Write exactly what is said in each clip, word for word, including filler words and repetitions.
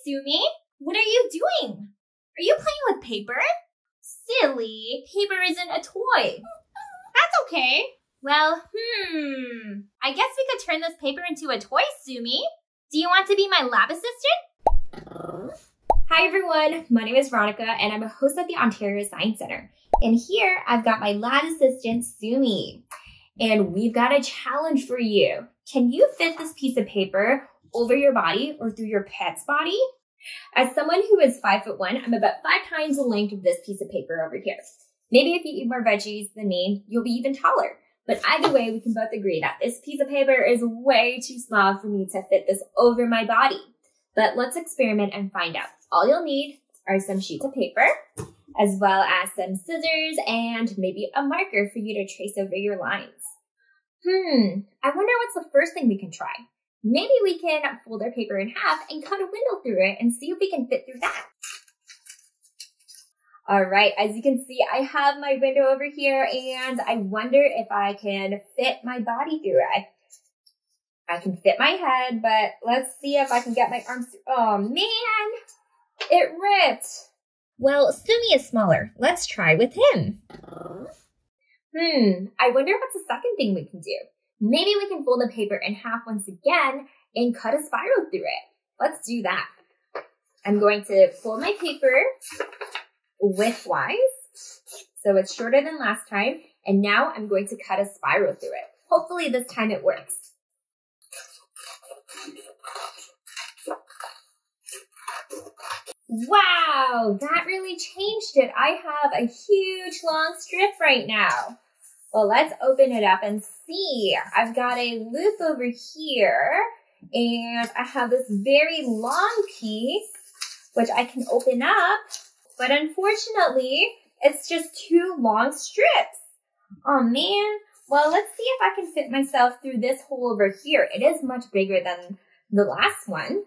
Sumi. What are you doing? Are you playing with paper? Silly, paper isn't a toy. That's okay. Well, hmm, I guess we could turn this paper into a toy, Sumi. Do you want to be my lab assistant? Hi everyone, my name is Veronica and I'm a host at the Ontario Science Centre. And here I've got my lab assistant, Sumi. And we've got a challenge for you. Can you fit this piece of paper over your body or through your pet's body? As someone who is five foot one, I'm about five times the length of this piece of paper over here. Maybe if you eat more veggies than me, you'll be even taller. But either way, we can both agree that this piece of paper is way too small for me to fit this over my body. But let's experiment and find out. All you'll need are some sheets of paper, as well as some scissors and maybe a marker for you to trace over your lines. Hmm, I wonder what's the first thing we can try. Maybe we can fold our paper in half and cut a window through it and see if we can fit through that. All right, as you can see, I have my window over here and I wonder if I can fit my body through it. I can fit my head, but let's see if I can get my arms through. Oh man, it ripped. Well, Sumi is smaller. Let's try with him. Hmm, I wonder what's the second thing we can do. Maybe we can fold the paper in half once again and cut a spiral through it. Let's do that. I'm going to fold my paper widthwise, so it's shorter than last time, and now I'm going to cut a spiral through it. Hopefully this time it works. Wow, that really changed it. I have a huge long strip right now. Well, let's open it up and see. I've got a loop over here, and I have this very long piece, which I can open up, but unfortunately, it's just two long strips. Oh man, well, let's see if I can fit myself through this hole over here. It is much bigger than the last one.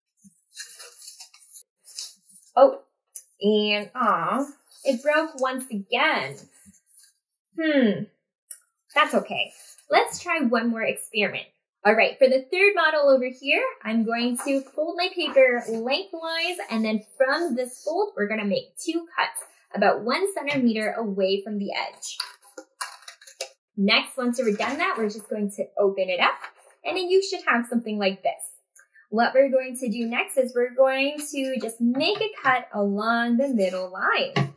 Oh, and aw, it broke once again. Hmm, that's okay. Let's try one more experiment. All right, for the third model over here, I'm going to fold my paper lengthwise, and then from this fold, we're gonna make two cuts about one centimeter away from the edge. Next, once we're done that, we're just going to open it up, and then you should have something like this. What we're going to do next is we're going to just make a cut along the middle line.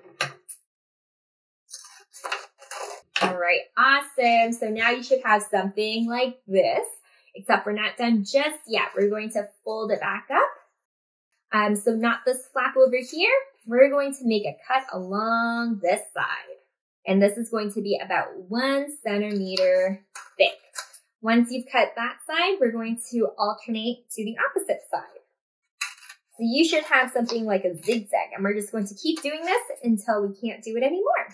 All right, awesome. So now you should have something like this, except we're not done just yet. We're going to fold it back up. Um, so not this flap over here. We're going to make a cut along this side. And this is going to be about one centimeter thick. Once you've cut that side, we're going to alternate to the opposite side. So you should have something like a zigzag, and we're just going to keep doing this until we can't do it anymore.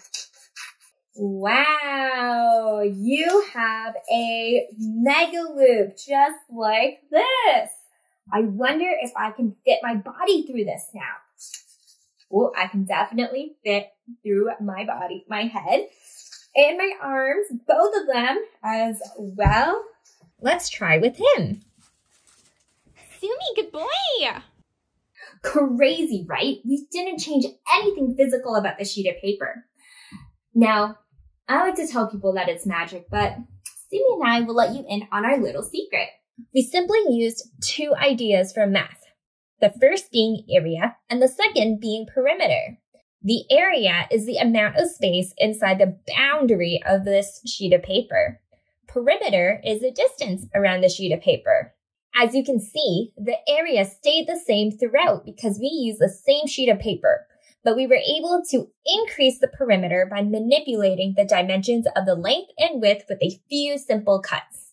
Wow, you have a mega loop just like this. I wonder if I can fit my body through this now. Oh, I can definitely fit through my body, my head, and my arms, both of them as well. Let's try with him. Sumi, good boy. Crazy, right? We didn't change anything physical about the sheet of paper. Now, I like to tell people that it's magic, but Sumi and I will let you in on our little secret. We simply used two ideas from math. The first being area, and the second being perimeter. The area is the amount of space inside the boundary of this sheet of paper. Perimeter is the distance around the sheet of paper. As you can see, the area stayed the same throughout because we used the same sheet of paper, but we were able to increase the perimeter by manipulating the dimensions of the length and width with a few simple cuts.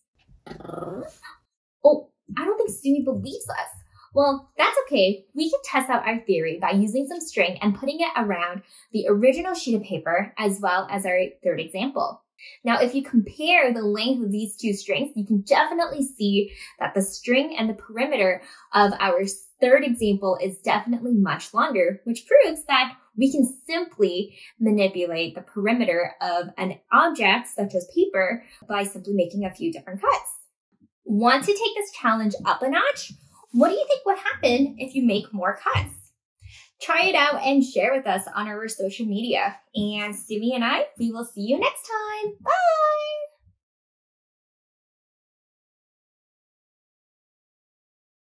Oh, I don't think Sumi believes us. Well, that's okay. We can test out our theory by using some string and putting it around the original sheet of paper as well as our third example. Now, if you compare the length of these two strings, you can definitely see that the string and the perimeter of our third example is definitely much longer, which proves that we can simply manipulate the perimeter of an object such as paper by simply making a few different cuts. Want to take this challenge up a notch? What do you think would happen if you make more cuts? Try it out and share with us on our social media. And Sumi and I, we will see you next time. Bye!